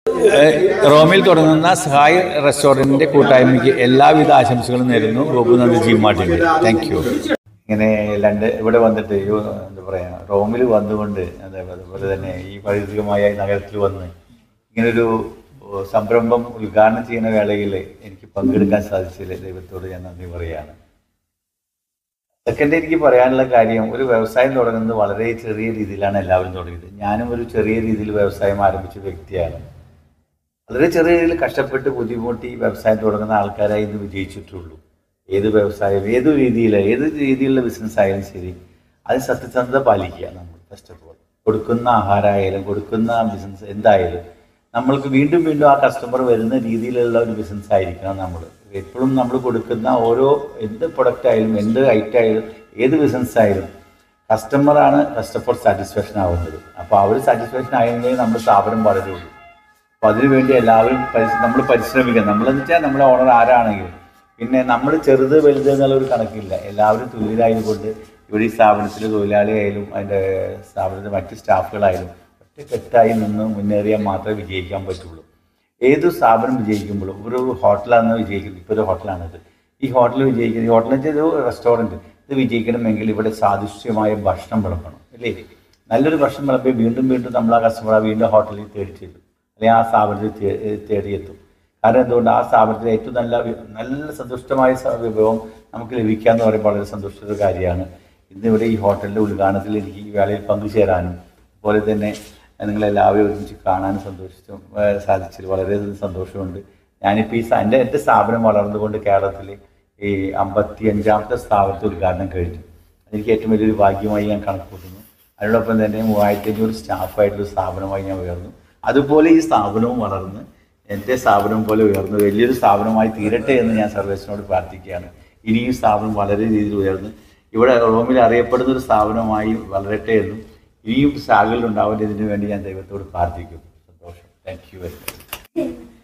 റോമിൽ തുടങ്ങുന്ന സഹായ് റെസ്റ്റോറൻറ്റിൻ്റെ കൂട്ടായ്മയ്ക്ക് എല്ലാവിധ ആശംസകളും നേരുന്നു. ഗോപുനന്ദ ജി മാർട്ടിൻ്റെ. Thank you. ഇങ്ങനെ ഇവിടെ വന്നിട്ട് എന്താ പറയുക, റോമിൽ വന്നുകൊണ്ട് അതുപോലെ തന്നെ ഈ പൈതൃകമായ നഗരത്തിൽ വന്ന് ഇങ്ങനൊരു സംരംഭം ഉദ്ഘാടനം ചെയ്യുന്ന വേളയിൽ എനിക്ക് പങ്കെടുക്കാൻ സാധിച്ചില്ല. ദൈവത്തോട് ഞാൻ നന്ദി പറയുകയാണ്. സെക്കൻഡ്, എനിക്ക് പറയാനുള്ള കാര്യം, ഒരു വ്യവസായം തുടങ്ങുന്നത് വളരെ ചെറിയ രീതിയിലാണ് എല്ലാവരും തുടങ്ങിയത്. ഞാനും ഒരു ചെറിയ രീതിയിൽ വ്യവസായം ആരംഭിച്ച വ്യക്തിയാണ്. വളരെ ചെറിയ രീതിയിൽ കഷ്ടപ്പെട്ട് ബുദ്ധിമുട്ടി വ്യവസായം തുടങ്ങുന്ന ആൾക്കാരായി ഇന്ന് വിജയിച്ചിട്ടുള്ളൂ. ഏത് വ്യവസായം, ഏത് രീതിയിലുള്ള ബിസിനസ് ആയാലും ശരി, അത് സത്യസന്ധത പാലിക്കുക. നമ്മൾ ഫസ്റ്റ് ഓഫ് ഓൾ കൊടുക്കുന്ന ആഹാരമായാലും കൊടുക്കുന്ന ബിസിനസ് എന്തായാലും നമ്മൾക്ക് വീണ്ടും വീണ്ടും ആ കസ്റ്റമർ വരുന്ന രീതിയിലുള്ള ഒരു ബിസിനസ് ആയിരിക്കണം. നമ്മൾ എപ്പോഴും നമ്മൾ കൊടുക്കുന്ന ഓരോ എന്ത് പ്രൊഡക്റ്റ് ആയാലും എന്ത് ഐറ്റം ആയാലും ഏത് ബിസിനസ് ആയാലും കസ്റ്റമറാണ് ഫസ്റ്റ് ഓഫ് ഓൾ സാറ്റിസ്ഫാക്ഷൻ ആവുന്നത്. അപ്പോൾ അവർ സാറ്റിസ്ഫാക്ഷൻ ആയെങ്കിൽ നമ്മൾ സ്ഥാപനം വളരുള്ളൂ. അപ്പോൾ അതിനുവേണ്ടി എല്ലാവരും നമ്മൾ പരിശ്രമിക്കണം. നമ്മളെന്ന് വെച്ചാൽ നമ്മുടെ ഓണർ ആരാണെങ്കിലും പിന്നെ നമ്മൾ ചെറുത് വലുത് എന്നുള്ളൊരു കണക്കില്ല. എല്ലാവരും തുല്യരായതുകൊണ്ട് ഇവിടെ ഈ സ്ഥാപനത്തിൽ തൊഴിലാളിയായാലും അതിൻ്റെ സ്ഥാപനത്തിൽ മറ്റ് സ്റ്റാഫുകളായാലും ഒറ്റക്കെട്ടായി നിന്ന് മുന്നേറിയാൽ മാത്രമേ വിജയിക്കാൻ പറ്റുള്ളൂ. ഏത് സ്ഥാപനം വിജയിക്കുമ്പോഴും ഒരു ഹോട്ടലാണ് വിജയിക്കുന്നത്. ഇപ്പോൾ ഒരു ഹോട്ടലാണിത്. ഈ ഹോട്ടൽ വിജയിക്കുന്നത്, ഈ ഹോട്ടലിൽ വെച്ചാൽ ഒരു റെസ്റ്റോറൻറ്റ്, ഇത് വിജയിക്കണമെങ്കിൽ ഇവിടെ സാദൃശ്യമായ ഭക്ഷണം വിളമ്പണം അല്ലേ? നല്ലൊരു ഭക്ഷണം വിളമ്പി വീണ്ടും വീണ്ടും നമ്മൾ ആ കസ്റ്റമർ വീണ്ടും ഹോട്ടലിൽ തേടിച്ചെല്ലും, അല്ലെങ്കിൽ ആ സ്ഥാപനത്തിൽ തേടിയെത്തും. കാരണം എന്തുകൊണ്ട്, ആ സ്ഥാപനത്തിൽ ഏറ്റവും നല്ല സന്തുഷ്ടമായ വിഭവം നമുക്ക് ലഭിക്കുക എന്ന് പറയുമ്പോൾ വളരെ സന്തോഷമുള്ള കാര്യമാണ്. ഇന്നിവിടെ ഈ ഹോട്ടലിൻ്റെ ഉദ്ഘാടനത്തിൽ എനിക്ക് ഈ വേളയിൽ പങ്കുചേരാനും അതുപോലെ തന്നെ നിങ്ങളെല്ലാവരും ഒരുമിച്ച് കാണാനും സാധിച്ചതിൽ വളരെയധികം സന്തോഷമുണ്ട്. ഞാനിപ്പോൾ എൻ്റെ സ്ഥാപനം വളർന്നുകൊണ്ട് കേരളത്തിൽ ഈ 55ാമത്തെ സ്ഥാപനത്തെ ഉദ്ഘാടനം കഴിഞ്ഞു. എനിക്ക് ഏറ്റവും വലിയൊരു ഭാഗ്യമായി ഞാൻ കണക്കൂട്ടുന്നു. അതിനോടൊപ്പം തന്നെ 3500 സ്റ്റാഫായിട്ടുള്ള സ്ഥാപനമായി ഞാൻ ഉയർന്നു. അതുപോലെ ഈ സ്ഥാപനവും വളർന്ന് എൻ്റെ സ്ഥാപനം പോലെ ഉയർന്ന് വലിയൊരു സ്ഥാപനമായി തീരട്ടെ എന്ന് ഞാൻ സർവേസിനോട് പ്രാർത്ഥിക്കുകയാണ്. ഇനി ഈ സ്ഥാപനം വളരെ രീതിയിൽ ഉയർന്ന് ഇവിടെ റോമിൽ അറിയപ്പെടുന്ന ഒരു സ്ഥാപനമായി വളരട്ടെ എന്നും ഇനിയും ശാഖകൾ ഉണ്ടാവേണ്ടതിന് വേണ്ടി ഞാൻ ദൈവത്തോട് പ്രാർത്ഥിക്കുന്നു. സന്തോഷം. Thank you very much.